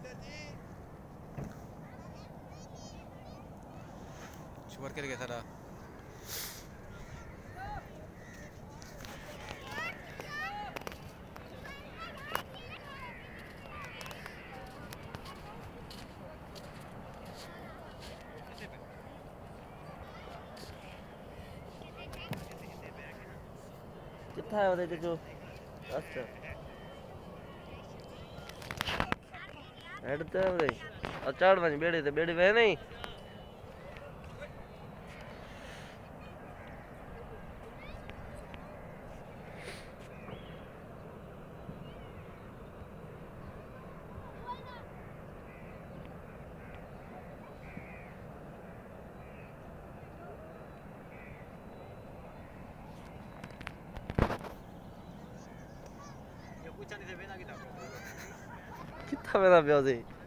sugar कर गया सारा कितना है वो जो अच्छा हेड तो है भाई अचाड़ बन बेड़ी वे नहीं कितना मेरा ब्याह